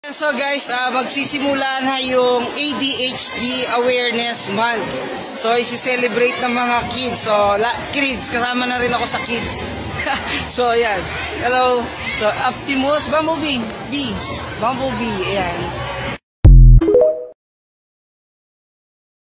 So guys, magsisimula na yung ADHD Awareness Month. So isi-celebrate ng mga kids. So kids, kasama na rin ako sa kids. So yan. Hello. So Optimus Bumblebee. Bumblebee. Ayan.